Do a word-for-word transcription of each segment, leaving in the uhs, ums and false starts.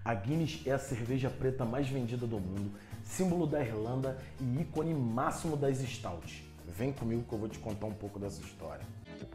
A Guinness é a cerveja preta mais vendida do mundo, símbolo da Irlanda e ícone máximo das stouts. Vem comigo que eu vou te contar um pouco dessa história.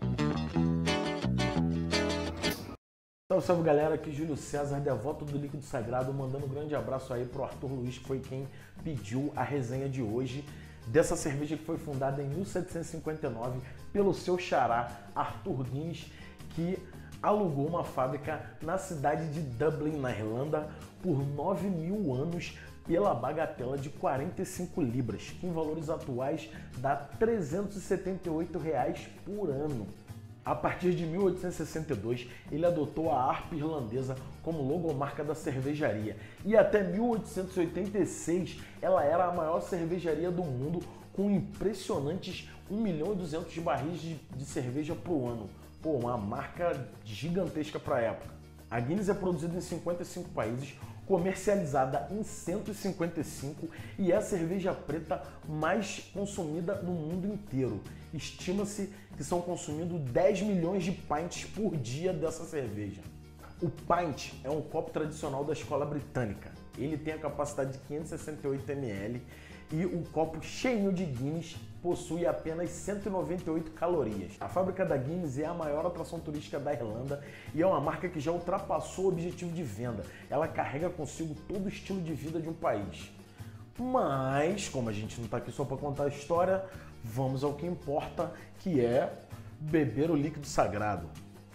Salve, salve galera, aqui Júlio César, devoto do líquido sagrado, mandando um grande abraço aí pro Arthur Luiz, que foi quem pediu a resenha de hoje dessa cerveja que foi fundada em mil setecentos e cinquenta e nove pelo seu xará Arthur Guinness, que alugou uma fábrica na cidade de Dublin, na Irlanda, por nove mil anos pela bagatela de quarenta e cinco libras, que em valores atuais dá trezentos e setenta e oito reais por ano. A partir de mil oitocentos e sessenta e dois, ele adotou a harpa irlandesa como logomarca da cervejaria. E até mil oitocentos e oitenta e seis, ela era a maior cervejaria do mundo, com impressionantes um milhão e duzentos de barris de, de cerveja por ano. Pô, uma marca gigantesca para a época. A Guinness é produzida em cinquenta e cinco países, comercializada em cento e cinquenta e cinco e é a cerveja preta mais consumida no mundo inteiro. Estima-se que são consumidos dez milhões de pints por dia dessa cerveja. O pint é um copo tradicional da escola britânica. Ele tem a capacidade de quinhentos e sessenta e oito mililitros e o copo cheinho de Guinness possui apenas cento e noventa e oito calorias. A fábrica da Guinness é a maior atração turística da Irlanda e é uma marca que já ultrapassou o objetivo de venda. Ela carrega consigo todo o estilo de vida de um país. Mas, como a gente não está aqui só para contar a história, vamos ao que importa, que é beber o líquido sagrado.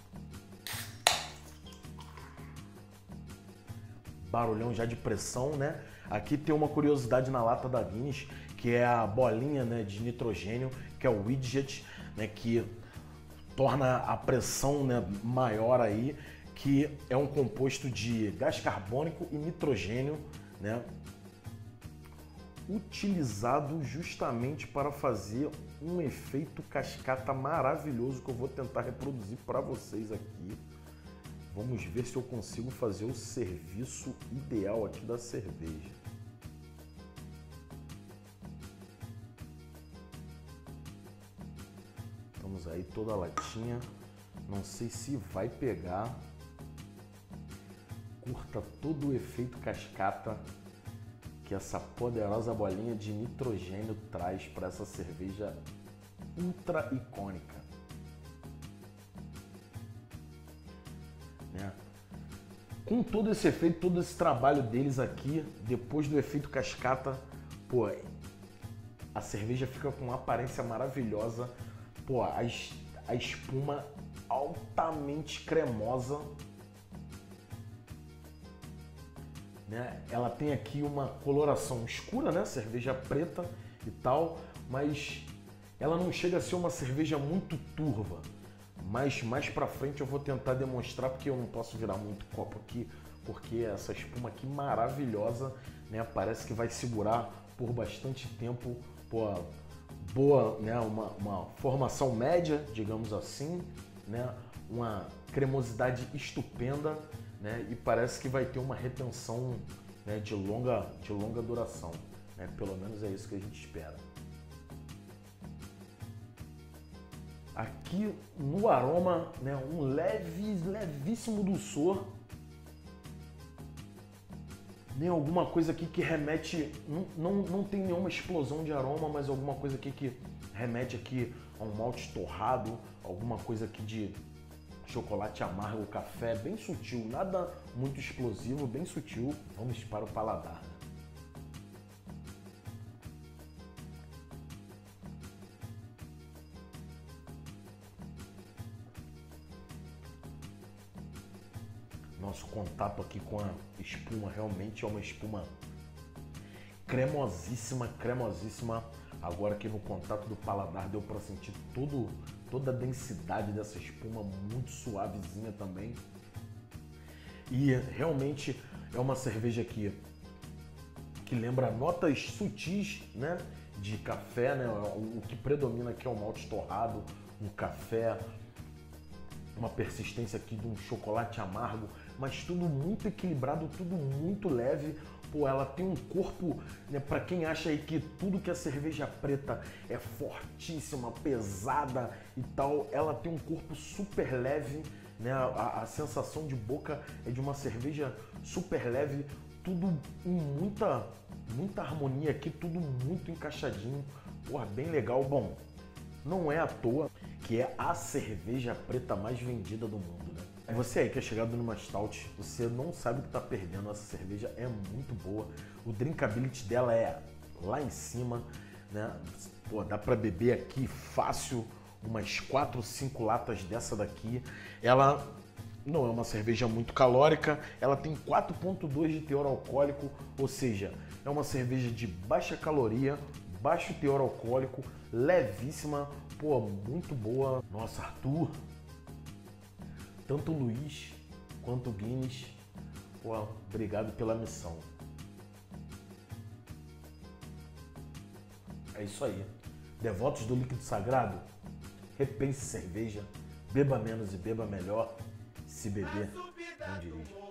Barulhão já de pressão, né? Aqui tem uma curiosidade na lata da Guinness, que é a bolinha, né, de nitrogênio, que é o widget, né, que torna a pressão, né, maior aí, que é um composto de gás carbônico e nitrogênio, né, utilizado justamente para fazer um efeito cascata maravilhoso que eu vou tentar reproduzir para vocês aqui. Vamos ver se eu consigo fazer o serviço ideal aqui da cerveja. Estamos aí toda a latinha. Não sei se vai pegar. Curta todo o efeito cascata que essa poderosa bolinha de nitrogênio traz para essa cerveja ultra icônica. Né? Com todo esse efeito, todo esse trabalho deles aqui, depois do efeito cascata, pô, a cerveja fica com uma aparência maravilhosa, pô, a, a espuma altamente cremosa, né? Ela tem aqui uma coloração escura, né? Cerveja preta e tal, mas ela não chega a ser uma cerveja muito turva. Mas mais pra frente eu vou tentar demonstrar, porque eu não posso virar muito copo aqui, porque essa espuma aqui maravilhosa, né, parece que vai segurar por bastante tempo. Pô, boa, né, uma, uma formação média, digamos assim, né, uma cremosidade estupenda, né, e parece que vai ter uma retenção, né, de longa, de longa duração, né, pelo menos é isso que a gente espera. Aqui no aroma, né, um leve, levíssimo dulçor. Tem alguma coisa aqui que remete, não, não, não tem nenhuma explosão de aroma, mas alguma coisa aqui que remete aqui a um malte torrado, alguma coisa aqui de chocolate amargo, café, bem sutil, nada muito explosivo, bem sutil. Vamos para o paladar. Nosso contato aqui com a espuma realmente é uma espuma cremosíssima, cremosíssima. Agora aqui no contato do paladar deu para sentir todo, toda a densidade dessa espuma, muito suavezinha também. E realmente é uma cerveja aqui que lembra notas sutis, né, de café, né? O que predomina aqui é o malte torrado, um café, uma persistência aqui de um chocolate amargo, mas tudo muito equilibrado, tudo muito leve. Pô, ela tem um corpo, né, para quem acha aí que tudo que é cerveja preta é fortíssima, pesada e tal, ela tem um corpo super leve, né? A, a sensação de boca é de uma cerveja super leve, tudo em muita, muita harmonia aqui, tudo muito encaixadinho, porra, bem legal. Bom, não é à toa que é a cerveja preta mais vendida do mundo, né? Você aí que é chegado numa stout, você não sabe o que tá perdendo, essa cerveja é muito boa, o drinkability dela é lá em cima, né? Pô, dá para beber aqui fácil umas quatro, cinco latas dessa daqui. Ela não é uma cerveja muito calórica, ela tem quatro ponto dois de teor alcoólico, ou seja, é uma cerveja de baixa caloria, baixo teor alcoólico, levíssima, pô, muito boa. Nossa, Arthur, tanto o Luiz quanto o Guinness, pô, obrigado pela missão. É isso aí. Devotos do líquido sagrado, repense cerveja, beba menos e beba melhor. Se beber, não dirige.